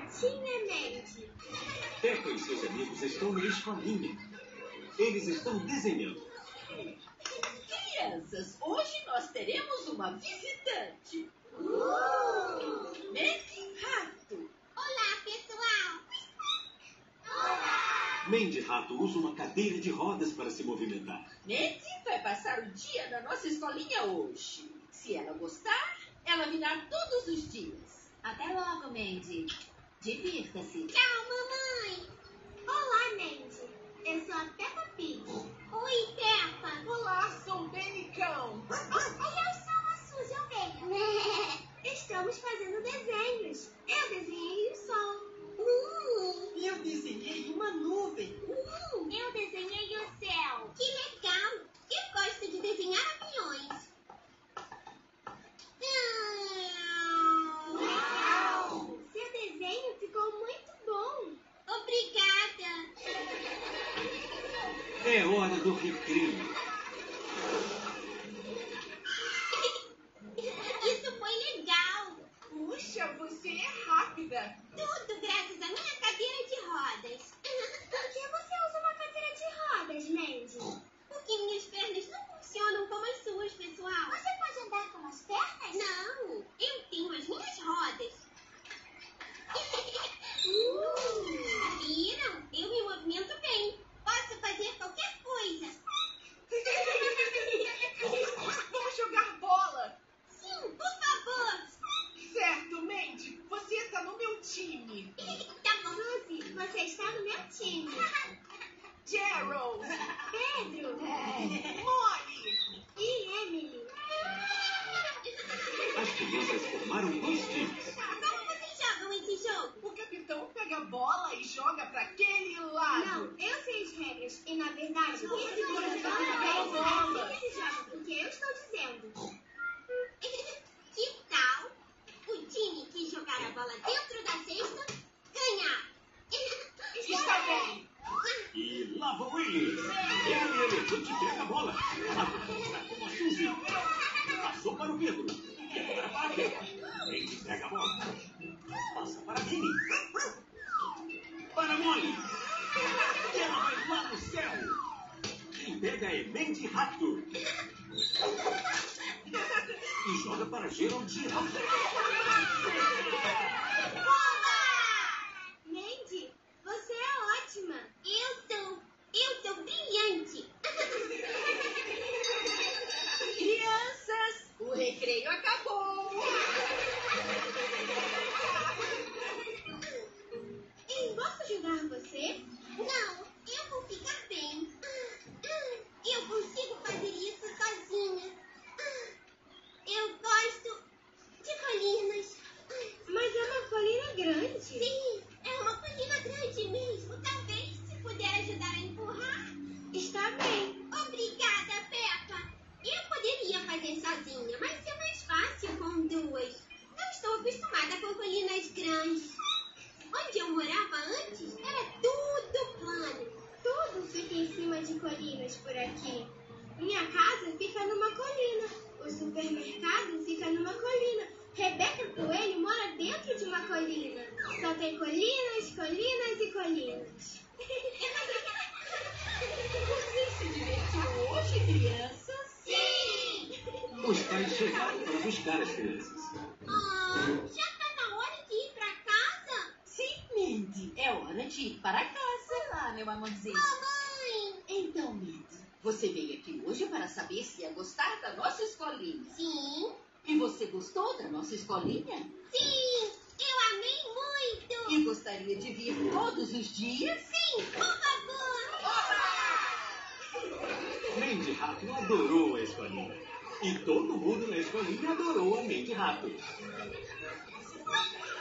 gatinha, Mandy. Peppa e seus amigos estão na escolinha. Eles estão desenhando. Crianças, hoje nós teremos uma visitante. Mandy Rato. Olá, pessoal. Olá. Mandy Rato usa uma cadeira de rodas para se movimentar. Mandy vai passar o dia na nossa escolinha hoje. Se ela gostar, ela virá todos os dias. Até logo, Mandy. Divirta-se. Tchau, mamãe. Olá, Mandy. Eu sou a Peppa Pig. Oi, Peppa. Olá, sou o Benny Cão. E eu sou a Suzy Ovelha. Estamos fazendo desenhos. Eu desenhei o sol. Eu desenhei uma nuvem. Eu desenhei o céu. Que legal. Eu gosto de desenhar aviões. Uau! Seu desenho ficou muito bom. Obrigada. É hora do recreio. Isso foi legal. Puxa, você é rápida. Tudo graças à minha cadeira de rodas. Por que você usa uma cadeira de rodas, Mandy? Porque minhas pernas não funcionam como as suas, pessoal. Você pode andar com as pernas? Não, eu tenho as minhas rodas. Viram? Eu me movimento bem. Posso fazer qualquer coisa. Vamos jogar bola. Sim, por favor. Certo, Mandy. Você está no meu time. Tá bom. Suzy, você está no meu time. Gerald. Pedro. Molly. E Emily. As crianças formaram 2 times. Como vocês jogam esse jogo? O capitão pega a bola e joga para aquele lado. Não, eu sei as regras. E na verdade, esse jogo bola. esse jogo, porque eu estou dizendo. Que tal o time que jogar a bola dentro da cesta ganhar? Está bem. E lá vão eles. Ele elefante pega a bola. Está com a Suzy. Passou para o Pedro. E agora para a Peppa. Mandy pega a bola. Passa para a Minnie. Para a Molly. E ela vai lá no céu. Quem pega é Mandy Rato. E joga para Geraldine. Mandy, você é ótima. Eu sou brilhante. Crianças, o recreio acabou. Posso ajudar você? Não, eu vou ficar bem. Eu consigo fazer isso sozinha. Eu gosto de colinas. Mas é uma colina grande. Sim, é uma colina grande mesmo. Talvez, se puder ajudar a empurrar. Está bem. Obrigada, Peppa. Eu poderia fazer sozinha, mas é mais fácil com duas. Não estou acostumada com colinas grandes. Onde eu morava antes, era tudo plano. Tudo fica em cima de colinas por aqui. Minha casa fica numa colina. O supermercado fica numa colina. Rebeca Coelho mora dentro de uma colina. Só tem colinas, colinas e colinas. Você se divertiu hoje, crianças? Sim! Os pais chegaram para buscar as crianças. Já tá na hora de ir pra casa? Sim, Mindy. É hora de ir para casa. Olá, meu amorzinho. Mamãe! Então, Mindy, você veio aqui hoje para saber se ia gostar da nossa escolinha. Sim! E você gostou da nossa escolinha? Sim! Eu amei muito! E gostaria de vir todos os dias? Sim, por favor! Mandy Rato adorou a escolinha. E todo mundo na escolinha adorou a Mandy Rato.